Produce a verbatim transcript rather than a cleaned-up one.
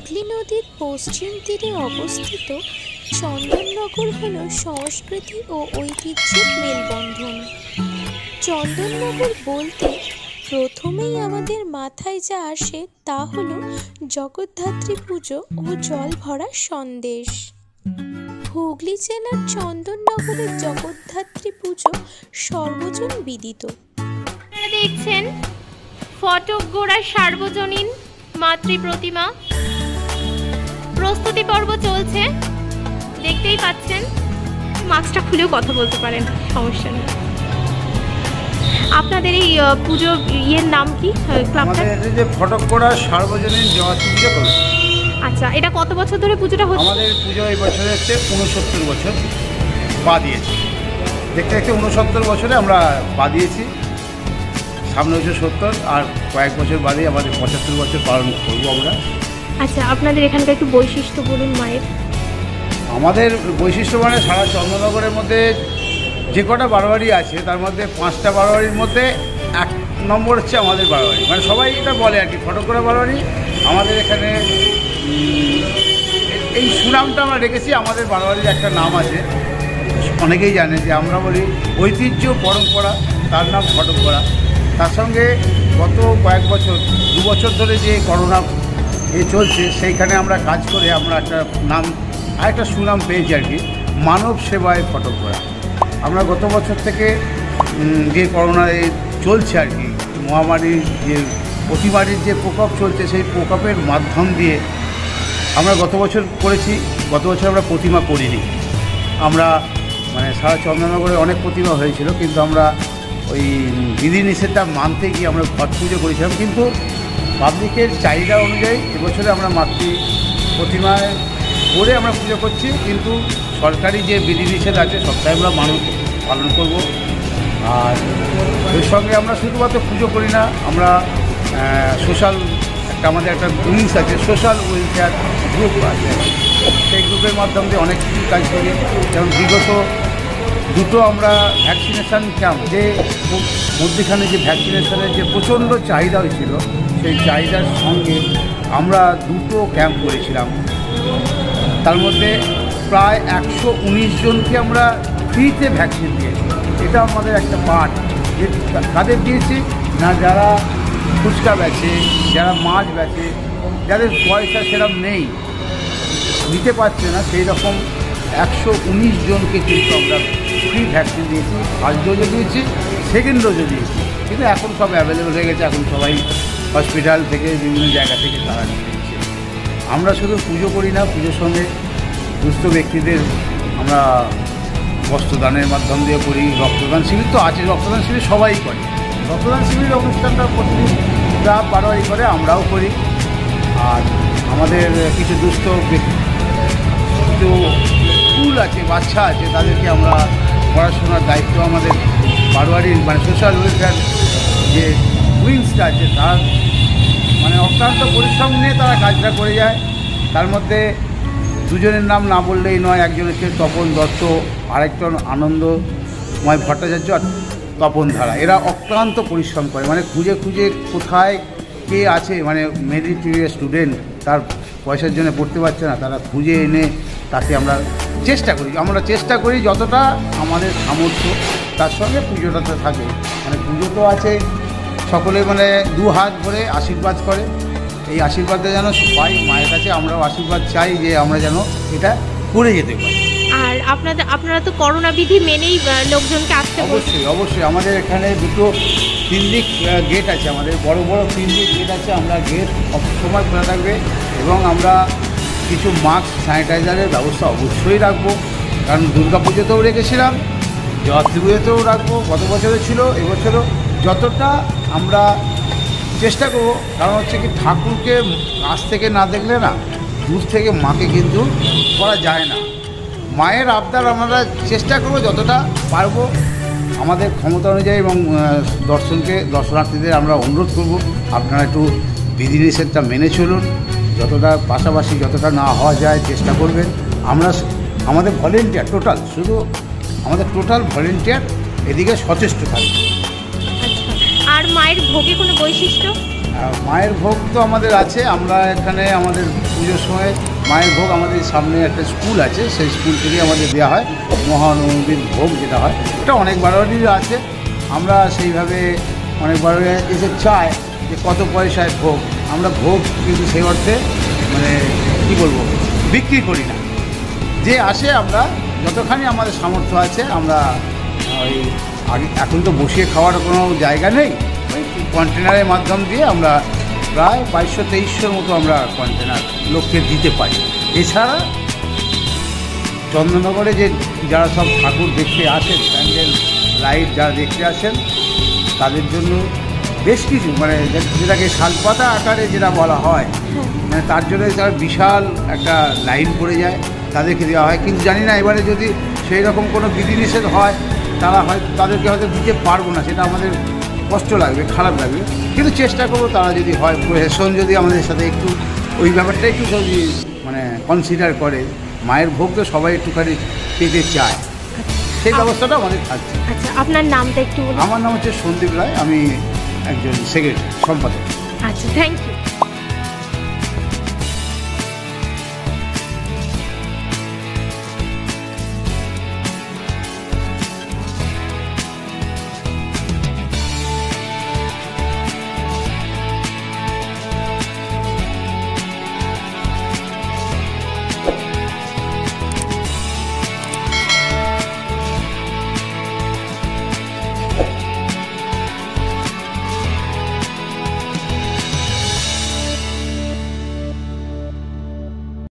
হুগলি নদীর পশ্চিম তীরে অবস্থিত চন্দননগর হল সংস্কৃতি ও ঐতিহ্যের মেলবন্ধন। চন্দননগর বলতে প্রথমেই আমাদের মাথায় যা আসে তা হলো জগদ্ধাত্রী পুজো ও জল ভরা সন্দেশ। হুগলি জেলার চন্দননগরের জগদ্ধাত্রী পুজো সর্বজন বিদিত। দেখছেন ফটক গোড়া সার্বজনীন মাতৃ প্রতিমা প্রস্তুতি পর্ব চলছে, দেখতেই পাচ্ছেন। মাস্কটা খুলেও কথা বলতে পারেন, সমস্যা নেই। আপনাদের এই পুজো ইয়ের নাম কি? ক্লাবটা যে ফটক গোড়া সার্বজনীন জগদ্ধাত্রী পুজো কমিটি। আচ্ছা, এটা কত বছর ধরে পুজোটা হচ্ছে? আমাদের পুজো এই বছরে হচ্ছে উনসত্তর বছর পা দিয়েছি। দেখতে দেখতে উনসত্তর বছরে আমরা পা দিয়েছি। সামনে হচ্ছে সত্তর, আর কয়েক বছর বাদে আমাদের পঁচাত্তর বছর পালন করবো আমরা। আচ্ছা, আপনাদের এখানকার একটু বৈশিষ্ট্য বলুন মায়ের। আমাদের বৈশিষ্ট্য মানে সারা চন্দননগরের মধ্যে যে কটা বারোয়ারি আছে তার মধ্যে পাঁচটা বারোয়ারির মধ্যে এক নম্বর হচ্ছে আমাদের বারোয়ারি। মানে সবাই এটা বলে আর কি, ফটকগোড়া বারোয়ারি। আমাদের এখানে এই সুনামটা আমরা রেখেছি, আমাদের বারোয়ারির একটা নাম আছে, অনেকেই জানে যে আমরা বলি ঐতিহ্য পরম্পরা, তার নাম ফটকগোড়া। তার সঙ্গে গত কয়েক বছর দু বছর ধরে যে করোনা এ চলছে, সেইখানে আমরা কাজ করে আমরা একটা নাম আর একটা সুনাম পেয়েছি আর কি, মানব সেবায় ফটকগোড়া। আমরা গত বছর থেকে যে করোনা চলছে আর কি, মহামারীর যে অতিমারির যে প্রকোপ চলছে, সেই প্রকোপের মাধ্যম দিয়ে আমরা গত বছর করেছি। গত বছর আমরা প্রতিমা করিনি। আমরা মানে সারা চন্দননগরে অনেক প্রতিমা হয়েছিল, কিন্তু আমরা ওই বিধিনিষেধটা মানতে গিয়ে আমরা ঘট পুজো করেছিলাম। কিন্তু পাবলিকের চাহিদা অনুযায়ী এবছরে আমরা মাতৃ প্রতিমায় করে আমরা পুজো করছি, কিন্তু সরকারি যে বিধিনিষেধ আছে সবটাই আমরা মানুষ পালন করব। আর এর সঙ্গে আমরা শুধুমাত্র পুজো করি না, আমরা সোশ্যাল একটা আমাদের একটা উইংস আছে, সোশ্যাল ওয়েলফেয়ার গ্রুপ আছে। সেই গ্রুপের মাধ্যমে অনেক কিছু কাজ করি। যেমন বিগত দুটো আমরা ভ্যাকসিনেশান ক্যাম্প, যে মধ্যখানে যে ভ্যাকসিনেশনের যে প্রচণ্ড চাহিদা হয়েছিল, সেই চাহিদার সঙ্গে আমরা দুটো ক্যাম্প করেছিলাম। তার মধ্যে প্রায় একশো উনিশ জনকে আমরা ফ্রিতে ভ্যাকসিন দিয়েছি। এটা আমাদের একটা পার্ট। যে কাদের দিয়েছি না, যারা ফুচকা বেচে, যারা মাছ বেচে, যাদের পয়সা সেরকম নেই, নিতে পারছে না, সেই রকম একশো উনিশ জনকে কিন্তু আমরা ফ্রি ভ্যাকসিন দিয়েছি। ফার্স্ট ডোজও দিয়েছি, সেকেন্ড ডোজও দিয়েছি। কিন্তু এখন সব অ্যাভেলেবেল হয়ে গেছে, এখন সবাই হসপিটাল থেকে বিভিন্ন জায়গা থেকে তারা নিয়ে নিচ্ছে। আমরা শুধু পুজো করি না, পুজোর সঙ্গে দুস্থ ব্যক্তিদের আমরা বস্ত্রদানের মাধ্যম দিয়ে করি। রক্তদান শিবির তো আছে, রক্তদান শিবির সবাই করে। রক্তদান শিবিরের অনুষ্ঠানটা প্রতিদিন ক্লাব বারোয়ারি করে, আমরাও করি। আর আমাদের কিছু দুস্থ কিছু স্কুল আছে, বাচ্চা আছে, তাদেরকে আমরা পড়াশোনার দায়িত্ব আমাদের বারোয়ারির মানে সোশ্যাল ওয়েলফেয়ার যে উইংসটা আছে, তার মানে অক্লান্ত পরিশ্রম নিয়ে তারা কাজটা করে যায়। তার মধ্যে দুজনের নাম না বললেই নয়। একজন হচ্ছে তপন দত্ত, আরেকজন আনন্দময় ভট্টাচার্য আর তপন ধারা। এরা অক্লান্ত পরিশ্রম করে, মানে খুঁজে খুঁজে কোথায় কে আছে, মানে মেরিটোরিয়াস স্টুডেন্ট তার পয়সার জন্য পড়তে পারছে না, তারা খুঁজে এনে তাকে আমরা চেষ্টা করি আমরা চেষ্টা করি যতটা আমাদের সামর্থ্য। তার সঙ্গে পুজোটাতে থাকে, মানে পুজো তো আছে, সকলে মানে দু হাত ভরে আশীর্বাদ করে। এই আশীর্বাদটা যেন পাই মায়ের কাছে, আমরাও আশীর্বাদ চাই যে আমরা যেন এটা করে যেতে পারি। আর আপনাদের আপনারা তো করোনা বিধি মেনেই লোকজনকে আসতে বলছেন? অবশ্যই অবশ্যই আমাদের এখানে দুটো তিন দিক গেট আছে, আমাদের বড় বড় তিন দিক গেট আছে। আমরা গেট সবসময় খোলা থাকবে, এবং আমরা কিছু মাস্ক স্যানিটাইজারের ব্যবস্থা অবশ্যই রাখবো। কারণ দুর্গা পুজোতেও রেখেছিলাম, জগদ্ধাত্রী পুজোতেও রাখবো, গত বছরে ছিল, এবছরও যতটা আমরা চেষ্টা করবো। কারণ হচ্ছে কি, ঠাকুরকে কাছ থেকে না দেখলে না, দূর থেকে মাকে কিন্তু করা যায় না। মায়ের আবদার আমরা চেষ্টা করবো যতটা পারবো আমাদের ক্ষমতা অনুযায়ী, এবং দর্শনকে দর্শনার্থীদের আমরা অনুরোধ করব আপনারা একটু বিধিনিষেধটা মেনে চলুন। যতটা পাশাপাশি যতটা না হওয়া যায় চেষ্টা করবেন। আমরা আমাদের ভলেন্টিয়ার টোটাল, শুধু আমাদের টোটাল ভলেন্টিয়ার এদিকে সচেষ্ট থাকবে। আর আর মায়ের ভোগে কোনো বৈশিষ্ট্য? আর মায়ের ভোগ তো আমাদের আছে। আমরা এখানে আমাদের পুজোর সময় মায়ের ভোগ আমাদের সামনে একটা স্কুল আছে, সেই স্কুল থেকে আমাদের দেওয়া হয় মহানবমীর ভোগ যেটা হয়। এটা অনেক বারোয়ারির আছে। আমরা সেইভাবে অনেক বারোয়ারি এসে চায় যে কত পয়সায় ভোগ। আমরা ভোগ কিন্তু সেই অর্থে মানে কী বলবো বিক্রি করি না। যে আসে আমরা যতখানি আমাদের সামর্থ্য আছে আমরা ওই আগে এখন তো বসিয়ে খাওয়ার কোনো জায়গা নেই, ওই কন্টেনারের মাধ্যম দিয়ে আমরা প্রায় বাইশশো তেইশশোর মতো আমরা কন্টেনার লোককে দিতে পারি। এছাড়া চন্দননগরে যে যারা সব ঠাকুর দেখতে আসেন, প্যান্ডেল লাইট যারা দেখতে আসেন তাদের জন্য বেশ কিছু মানে যেটাকে শালপাতা আকারে যেটা বলা হয়, মানে তার জন্য তার বিশাল একটা লাইন পড়ে যায়, তাদেরকে দেওয়া হয়। কিন্তু জানি না এবারে যদি সেই রকম কোনো বিধিনিষেধ হয় তারা হয় তাদেরকে হয়তো দিতে পারবো না, সেটা আমাদের কষ্ট লাগবে, খারাপ লাগবে। কিন্তু চেষ্টা করবো তারা যদি হয়, প্রশাসন যদি আমাদের সাথে একটু ওই ব্যাপারটা একটু যদি মানে কনসিডার করে। মায়ের ভোগ তো সবাই একটুখানি পেতে চায়, সেই ব্যবস্থাটা আমাদের থাকছে। আচ্ছা, আপনার নামটা একটু বলুন। আমার নাম হচ্ছে সন্দীপ রায়, আমি একজন সেক্রেটারি সম্পাদক। আচ্ছা, থ্যাংক ইউ।